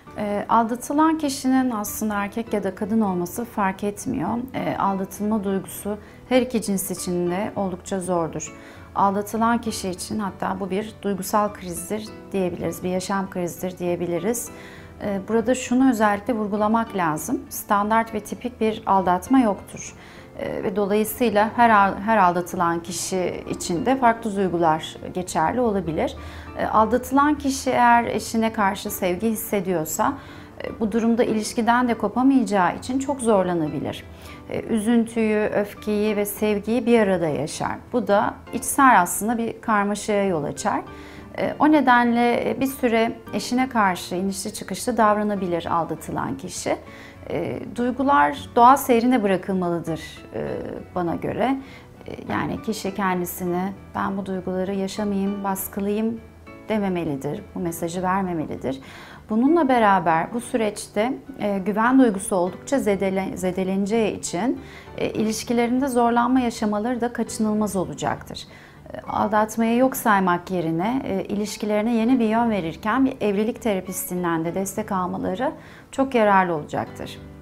Aldatılan kişinin aslında erkek ya da kadın olması fark etmiyor. Aldatılma duygusu her iki cins için de oldukça zordur. Aldatılan kişi için hatta bu bir duygusal krizdir diyebiliriz, bir yaşam krizidir diyebiliriz. Burada şunu özellikle vurgulamak lazım. Standart ve tipik bir aldatma yoktur. Ve dolayısıyla her aldatılan kişi için de farklı duygular geçerli olabilir. Aldatılan kişi eğer eşine karşı sevgi hissediyorsa bu durumda ilişkiden de kopamayacağı için çok zorlanabilir. Üzüntüyü, öfkeyi ve sevgiyi bir arada yaşar. Bu da içsel aslında bir karmaşaya yol açar. O nedenle bir süre eşine karşı inişli çıkışlı davranabilir aldatılan kişi. Duygular doğal seyrine bırakılmalıdır bana göre. Yani kişi kendisini ben bu duyguları yaşamayayım, baskılayayım dememelidir, bu mesajı vermemelidir. Bununla beraber bu süreçte güven duygusu oldukça zedeleneceği için ilişkilerinde zorlanma yaşamaları da kaçınılmaz olacaktır. Aldatmayı yok saymak yerine ilişkilerine yeni bir yön verirken bir evlilik terapistinden de destek almaları çok yararlı olacaktır.